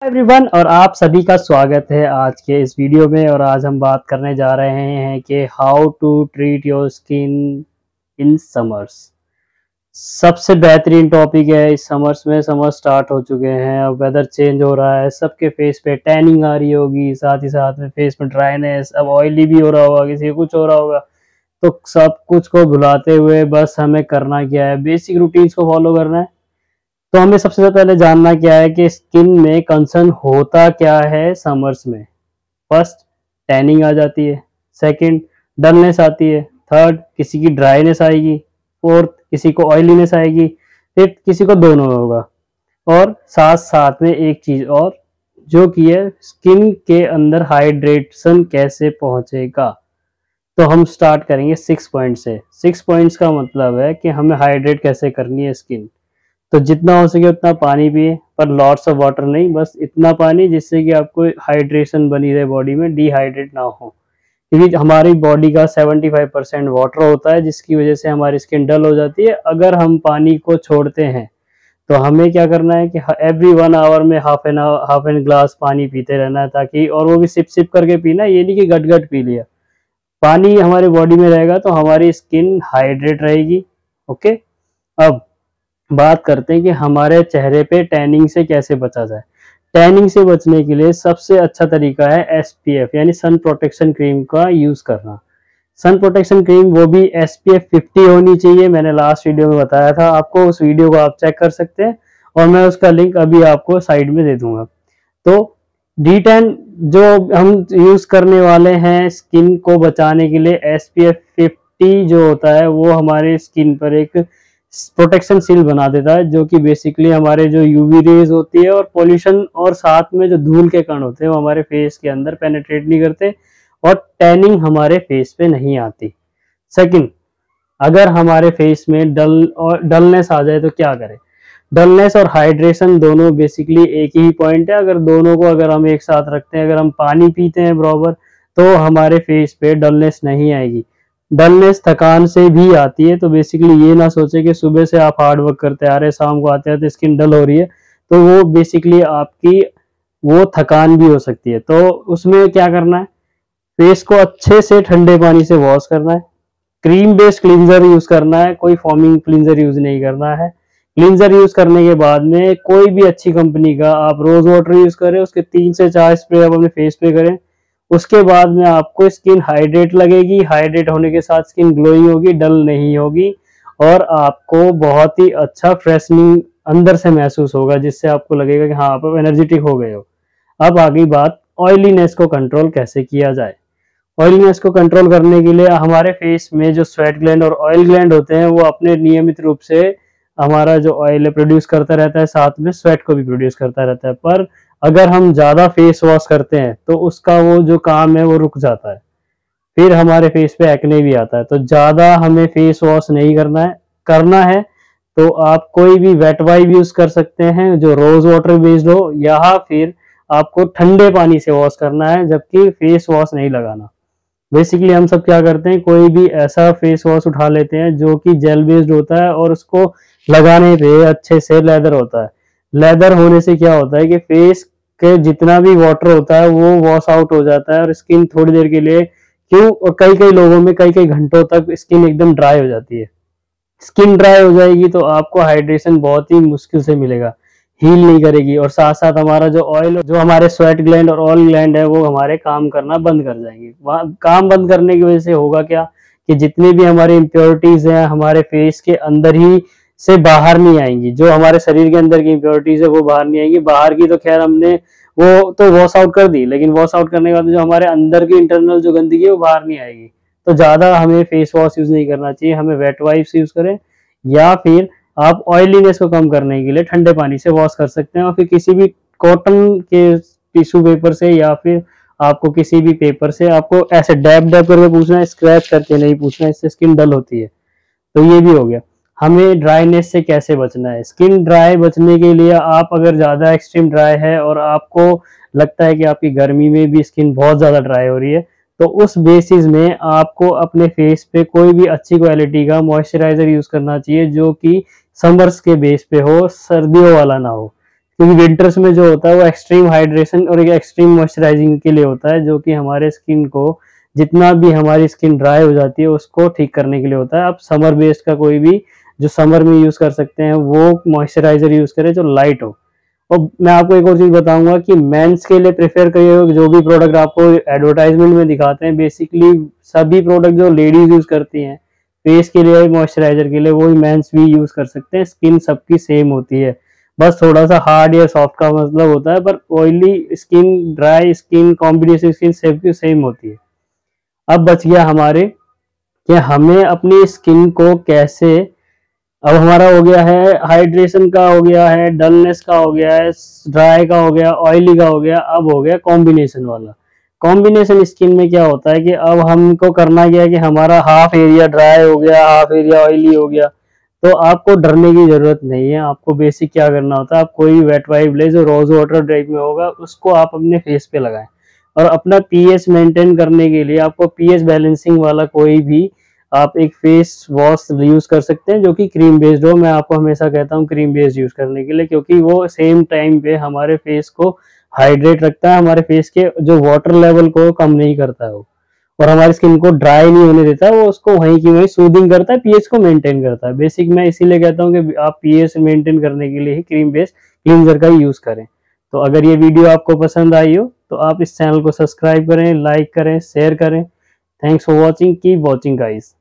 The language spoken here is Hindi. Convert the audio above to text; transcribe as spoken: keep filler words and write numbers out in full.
एवरीवन और आप सभी का स्वागत है आज के इस वीडियो में। और आज हम बात करने जा रहे हैं कि how to treat your skin in summers. सबसे बेहतरीन टॉपिक है इस समर्स में। समर स्टार्ट हो चुके हैं, अब वेदर चेंज हो रहा है, सबके फेस पे टैनिंग आ रही होगी, साथ ही साथ में फेस में ड्राइनेस, अब ऑयली भी हो रहा होगा, किसी को कुछ हो रहा होगा। तो सब कुछ को भुलाते हुए बस हमें करना क्या है, बेसिक रूटीन्स को फॉलो करना है। तो हमें सबसे पहले जानना क्या है कि स्किन में कंसर्न होता क्या है समर्स में। फर्स्ट, टैनिंग आ जाती है। सेकंड, डलनेस आती है। थर्ड, किसी की ड्राइनेस आएगी। फोर्थ, किसी को ऑयलीनेस आएगी। फिफ्थ, किसी को दोनों होगा। और साथ साथ में एक चीज और जो कि है, स्किन के अंदर हाइड्रेशन कैसे पहुंचेगा। तो हम स्टार्ट करेंगे सिक्स पॉइंट से। सिक्स पॉइंट्स का मतलब है कि हमें हाइड्रेट कैसे करनी है स्किन। तो जितना हो सके उतना पानी पिए, पर लॉट्स ऑफ वाटर नहीं, बस इतना पानी जिससे कि आपको हाइड्रेशन बनी रहे बॉडी में, डिहाइड्रेट ना हो। क्योंकि हमारी बॉडी का पचहत्तर परसेंट वाटर होता है, जिसकी वजह से हमारी स्किन डल हो जाती है अगर हम पानी को छोड़ते हैं। तो हमें क्या करना है कि एवरी वन आवर में half an half an glass पानी पीते रहना है, ताकि, और वो भी सिप सिप करके पीना, ये नहीं कि गट गट पी लिया। पानी हमारी बॉडी में रहेगा तो हमारी स्किन हाइड्रेट रहेगी। ओके, अब बात करते हैं कि हमारे चेहरे पे टैनिंग से कैसे बचा जाए। टैनिंग से बचने के लिए सबसे अच्छा तरीका है एस पी एफ यानी सन प्रोटेक्शन क्रीम का यूज करना। सन प्रोटेक्शन क्रीम वो भी एस पी एफ फिफ्टी होनी चाहिए। मैंने लास्ट वीडियो में बताया था आपको, उस वीडियो को आप चेक कर सकते हैं और मैं उसका लिंक अभी आपको साइड में दे दूंगा। तो डी टेन जो हम यूज करने वाले हैं स्किन को बचाने के लिए, एस पी एफ फिफ्टी जो होता है वो हमारे स्किन पर एक प्रोटेक्शन सील बना देता है, जो कि बेसिकली हमारे जो यूवी रेज होती है और पोल्यूशन और साथ में जो धूल के कण होते हैं वो हमारे फेस के अंदर पेनिट्रेट नहीं करते और टैनिंग हमारे फेस पे नहीं आती। सेकंड, अगर हमारे फेस में डल और डलनेस आ जाए तो क्या करें। डलनेस और हाइड्रेशन दोनों बेसिकली एक ही पॉइंट है। अगर दोनों को अगर हम एक साथ रखते हैं, अगर हम पानी पीते हैं बराबर, तो हमारे फेस पे डलनेस नहीं आएगी। डलनेस थकान से भी आती है। तो बेसिकली ये ना सोचे कि सुबह से आप हार्ड वर्क करते आ रहे हैं, शाम को आते आते स्किन डल हो रही है, तो वो बेसिकली आपकी वो थकान भी हो सकती है। तो उसमें क्या करना है, फेस को अच्छे से ठंडे पानी से वॉश करना है, क्रीम बेस्ड क्लींजर यूज करना है, कोई फॉर्मिंग क्लींजर यूज नहीं करना है। क्लींजर यूज करने के बाद में कोई भी अच्छी कंपनी का आप रोज वाटर यूज करें, उसके तीन से चार स्प्रे आप अपने फेस पे करें। उसके बाद में आपको स्किन हाइड्रेट लगेगी, हाइड्रेट होने के साथ स्किन ग्लोइंग होगी, डल नहीं होगी और आपको बहुत ही अच्छा फ्रेशनिंग अंदर से महसूस होगा, जिससे आपको लगेगा कि हाँ आप एनर्जेटिक हो गए हो। अब आ गई बात ऑयलीनेस को कंट्रोल कैसे किया जाए। ऑयलीनेस को कंट्रोल करने के लिए हमारे फेस में जो स्वेट ग्लैंड और ऑयल ग्लैंड होते हैं वो अपने नियमित रूप से हमारा जो ऑयल है प्रोड्यूस करता रहता है, साथ में स्वेट को भी प्रोड्यूस करता रहता है। पर अगर हम ज्यादा फेस वॉश करते हैं तो उसका वो जो काम है वो रुक जाता है, फिर हमारे फेस पे एक्ने भी आता है। तो ज्यादा हमें फेस वॉश नहीं करना है। करना है तो आप कोई भी वेट वाइप यूज कर सकते हैं जो रोज वाटर बेस्ड हो, या फिर आपको ठंडे पानी से वॉश करना है, जबकि फेस वॉश नहीं लगाना। बेसिकली हम सब क्या करते हैं, कोई भी ऐसा फेस वॉश उठा लेते हैं जो कि जेल बेस्ड होता है और उसको लगाने पे अच्छे से लेदर होता है। लेदर होने से क्या होता है कि फेस के जितना भी वाटर होता है वो वॉश आउट हो जाता है और स्किन थोड़ी देर के लिए, क्यों, और कई कई लोगों में कई कई घंटों तक स्किन एकदम ड्राई हो जाती है। स्किन ड्राई हो जाएगी तो आपको हाइड्रेशन बहुत ही मुश्किल से मिलेगा, हील नहीं करेगी। और साथ साथ हमारा जो ऑयल, जो हमारे स्वेट ग्लैंड और ऑयल ग्लैंड है वो हमारे काम करना बंद कर जाएंगे। काम बंद करने की वजह से होगा क्या कि जितनी भी हमारी इम्प्योरिटीज हैं हमारे फेस के अंदर ही से बाहर नहीं आएंगी। जो हमारे शरीर के अंदर की इम्प्योरिटीज है वो बाहर नहीं आएंगी। बाहर की तो खैर हमने वो तो वॉश आउट कर दी, लेकिन वॉश आउट करने के बाद जो हमारे अंदर की इंटरनल जो गंदगी है वो बाहर नहीं आएगी। तो ज्यादा हमें फेस वॉश यूज नहीं करना चाहिए, हमें वेट वाइप्स यूज करें, या फिर आप ऑयलीनेस को कम करने के लिए ठंडे पानी से वॉश कर सकते हैं। और फिर किसी भी कॉटन के टिश्यू पेपर से या फिर आपको किसी भी पेपर से, आपको ऐसे डैब डैब करके पूछना है, स्क्रैच करके नहीं पूछना, इससे स्किन डल होती है। तो ये भी हो गया। हमें ड्राइनेस से कैसे बचना है। स्किन ड्राई बचने के लिए आप अगर ज़्यादा एक्सट्रीम ड्राई है और आपको लगता है कि आपकी गर्मी में भी स्किन बहुत ज़्यादा ड्राई हो रही है, तो उस बेसिस में आपको अपने फेस पे कोई भी अच्छी क्वालिटी का मॉइस्चराइजर यूज़ करना चाहिए जो कि समर्स के बेस पे हो, सर्दियों वाला ना हो। क्योंकि विंटर्स में जो होता है वो एक्सट्रीम हाइड्रेशन और एक एक्सट्रीम मॉइस्चराइजिंग के लिए होता है, जो कि हमारे स्किन को जितना भी हमारी स्किन ड्राई हो जाती है उसको ठीक करने के लिए होता है। आप समर बेस्ड का कोई भी जो समर में यूज कर सकते हैं वो मॉइस्चराइजर यूज करें जो लाइट हो। और मैं आपको एक और चीज बताऊंगा कि मेंस के लिए प्रेफर करिए, जो भी प्रोडक्ट आपको एडवर्टाइजमेंट में दिखाते हैं बेसिकली सभी प्रोडक्ट जो लेडीज यूज करती हैं फेस के लिए मॉइस्चराइजर के लिए, वो ही मेंस भी यूज कर सकते हैं। स्किन सबकी सेम होती है, बस थोड़ा सा हार्ड या सॉफ्ट का मतलब होता है, पर oily skin, dry skin, combination skin सबकी सेम होती है। अब बच गया हमारे कि हमें अपनी स्किन को कैसे, अब हमारा हो गया है हाइड्रेशन का, हो गया है डलनेस का, हो गया है ड्राई का, हो गया ऑयली का, हो गया, अब हो गया कॉम्बिनेशन वाला। कॉम्बिनेशन स्किन में क्या होता है कि अब हमको करना क्या है कि हमारा हाफ एरिया ड्राई हो गया, हाफ एरिया ऑयली हो गया, तो आपको डरने की जरूरत नहीं है। आपको बेसिक क्या करना होता है, आप कोई वेट वाइप ले जो रोज वाटर टाइप में होगा, उसको आप अपने फेस पे लगाएं। और अपना पीएच मेंटेन करने के लिए आपको पीएच बैलेंसिंग वाला कोई भी आप एक फेस वॉश यूज कर सकते हैं जो कि क्रीम बेस्ड हो। मैं आपको हमेशा कहता हूँ क्रीम बेस्ड यूज करने के लिए, क्योंकि वो सेम टाइम पे हमारे फेस को हाइड्रेट रखता है, हमारे फेस के जो वाटर लेवल को कम नहीं करता है वो, और हमारी स्किन को ड्राई नहीं होने देता है, वो उसको वहीं की वहीं सूदिंग करता है, पीएच को मेंटेन करता है। बेसिक मैं इसीलिए कहता हूँ कि आप पीएच मेंटेन करने के लिए ही क्रीम बेस्ड क्लींजर का ही यूज करें। तो अगर ये वीडियो आपको पसंद आई हो तो आप इस चैनल को सब्सक्राइब करें, लाइक करें, शेयर करें। Thanks for watching, keep watching guys.